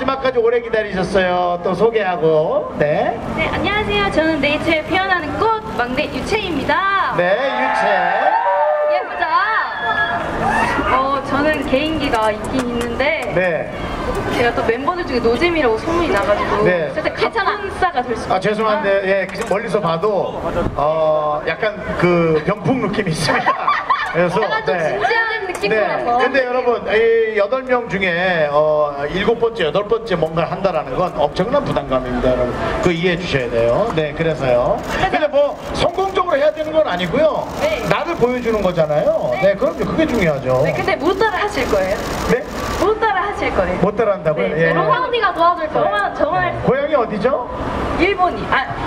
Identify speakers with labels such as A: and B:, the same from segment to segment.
A: 마지막까지 오래 기다리셨어요. 또 소개하고. 네.
B: 네, 안녕하세요. 저는 네이처에 피어나는 꽃 막내 유채입니다.
A: 네, 유채.
B: 예쁘죠? 저는 개인기가 있긴 있는데
A: 네.
B: 제가 또 멤버들 중에 노잼이라고 소문이 나가지고
A: 네.
B: 살짝 가짜사가 될 수 있어요.
A: 아, 죄송한데, 예, 멀리서 봐도, 약간 그 병풍 느낌이 있습니다. 그래서.
B: 약간 좀 진지한 느낌으로.
A: 네. 근데 여러분, 이 8명 중에, 7번째, 8번째 뭔가를 한다라는 건 엄청난 부담감입니다, 여러분. 그거 이해해 주셔야 돼요. 네, 그래서요. 근데 뭐, 성공적으로 해야 되는 건 아니고요.
B: 네.
A: 나를 보여주는 거잖아요. 네, 그럼요. 그게 중요하죠.
B: 네, 근데 못 따라 하실 거예요?
A: 네?
B: 못 따라 하실 거예요.
A: 못 따라한다고요?
B: 네,
A: 예.
B: 로마 언니가 도와줄 거예요. 정말
A: 고향이 어디죠?
B: 일본이.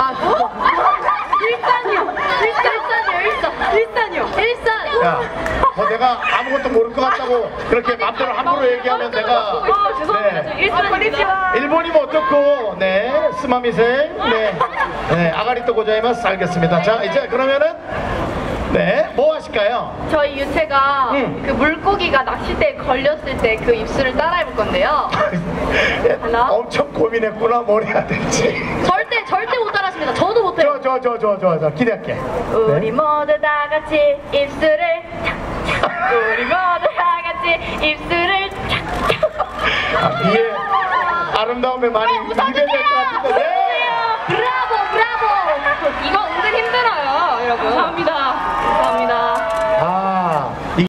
B: 일산이요.
A: 야, 뭐 내가 아무것도 모를 것 같다고 그렇게 마음대로 함부로 얘기하면 내가
B: 죄송합니다. 저 일산입니다.
A: 일본이면 어떻고 네 스마미생 네 아가리또 고자이마스 알겠습니다. 자 이제 그러면은 네 뭐 하실까요?
B: 저희 유채가 그 물고기가 낚싯대에 걸렸을 때 그 입술을 따라해볼 건데요. 하나.
A: 엄청 고민했구나 뭘 해야 될지.
B: 절대 못 따라하십니다. 저도 못해요.
A: 저 기대할게.
B: 우리 모두 다 같이 입술을 착착. 우리 모두 다 같이 입술을 착착.
A: 뒤에 아름다움에 많이 입에 될 것 같은데. 네.
B: 브라보. 이거 은근 힘들어요, 여러분. 감사합니다.